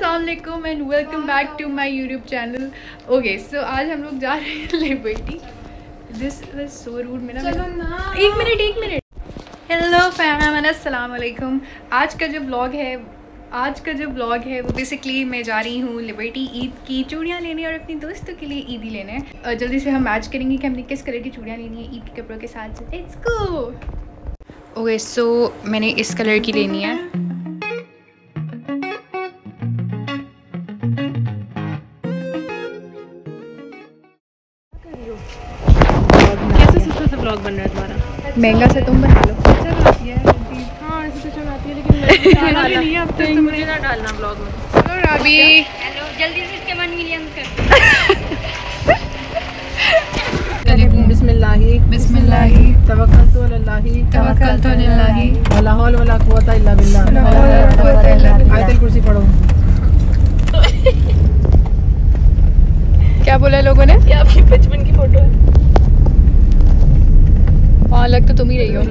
अस्सलाम वालेकुम and welcome back to my YouTube channel. Okay so आज हम लोग जा रहे हैं Liberty. This was so rude. मेरा एक मिनट। हेलो फैम, अस्सलाम वालेकुम। आज का जो व्लॉग है वो बेसिकली मैं जा रही हूँ लिबर्टी ईद की चूड़ियाँ लेने और अपनी दोस्तों के लिए ईदी लेने। जल्दी से हम मैच करेंगे कि हमने किस कलर की चूड़ियाँ लेनी है ईद के कपड़ों के साथ। Let's go. ओके सो मैंने इस कलर की लेनी है। ब्लॉग बन रहा है तुम्हारा। महंगा से तुम बना लो। हाँ ऐसे तो चलाती है लेकिन डालना भी नहीं है अब तक, तो मुझे ना डालना ब्लॉग में। हेलो राबी। हेलो, जल्दी से इसके 1 मिलियन कर। बिस्मिल्लाही बिस्मिल्लाही तवक्कलतु अलल्लाही तवक्कलतु अलल्लाही वला हौल वला कुव्वता इल्ला बिल्लाह। वला हौल वला कुव्वता इल्ला बिल्लाह। आयतुल कुर्सी पढ़ो। क्या बोला लोगों ने? ये आपकी बचपन की फोटो है। वहाँ लग तो तुम ही रही हो।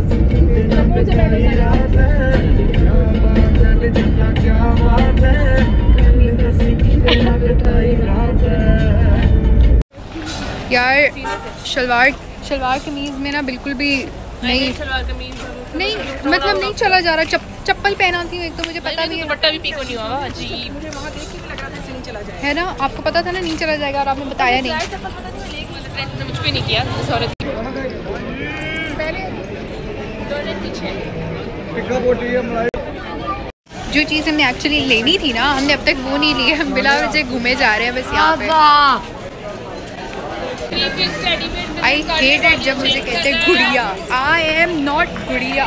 यार शलवार कमीज में ना बिल्कुल भी नहीं मतलब नहीं चला जा रहा। चप्पल पहनाती हूँ एक तो मुझे पता भी है दुपट्टा भी पीको नहीं हुआ अजीब है ना। आपको पता था ना नहीं चला जाएगा और आपने बताया नहीं। मुझ पे नहीं किया जो चीज़ हमने एक्चुअली लेनी थी ना हमने अब तक वो नहीं ली है। हम बिला वजह घूमे जा रहे हैं बस यहाँ पे। आई हेट इट जब मुझे कहते हैं गुड़िया। आई एम नॉट गुड़िया।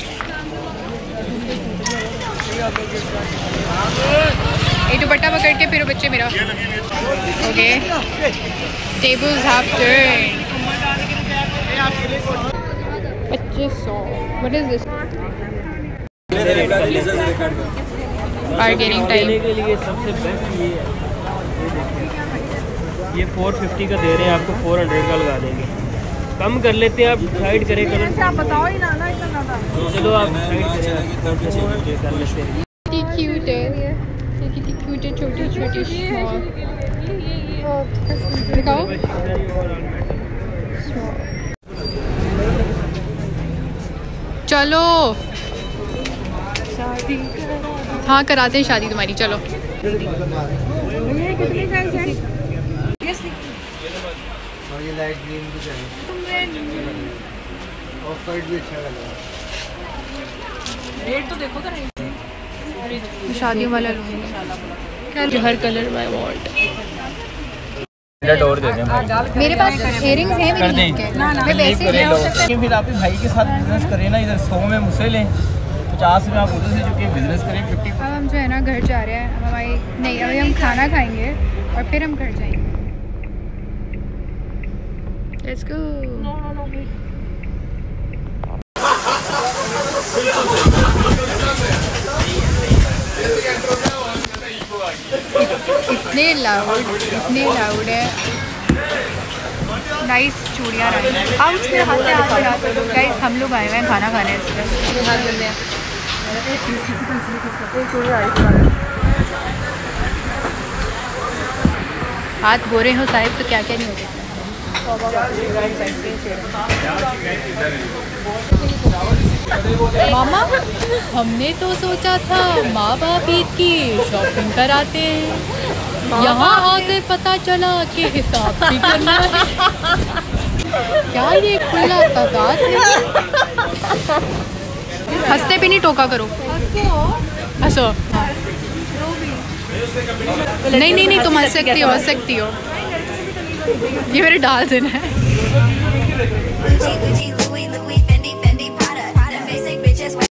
ये दुपट्टा पकड़ के फिर बच्चे मेरा। Okay tables have turn. 2500। What is this? Bargaining time के लिए सबसे बेस्ट ये है। ये 450 का दे रहे हैं आपको, 400 का लगा देंगे। कम कर लेते हैं आप, साइड करें कलर। आप बताओ ही ना इतना ज़्यादा। चलो आप साइड करें कर लेते हैं। क्यूट है, कितनी क्यूट है। छोटी छोटी दिखाओ। चलो हाँ कराते हैं शादी तुम्हारी। चलो ये लाइट ग्रीन भी चाहिए, ऑफ वाइट भी अच्छा लग रहा है। रेट तो देखो तो शादियों वाला लूँगी। हर कलर माय वांट। और दे दें मेरे पास इयरिंग्स हैं कर दें। मैं वैसे लेकिन फिर आप भाई के साथ बिजनेस करें ना। इधर 100 में मुझसे लें, 50 में आप उधर से चुके बिजनेस करें 50। अब हम जो है ना घर जा रहे हैं। अब हमारी नहीं अभी हम खाना खाएंगे और फिर हम घर जाएंगे। Let's go. इतने लाउड है। नाइस चूड़ियाँ रही। आओ उसके हाथ में गाइस हम लोग आए हुए हैं खाना खाने। हाथ गोरे हो साहिब तो क्या क्या नहीं हो सकता। मामा हमने तो सोचा था माँ बाप ईद की शॉपिंग कराते हैं, यहाँ आकर पता चला कि हिसाब भी करना है। क्या ये खुला तादाद है। हंसते भी नहीं टोका करो। हंसो। नहीं तुम हंस सकती हो। ये मेरे डाल देना है।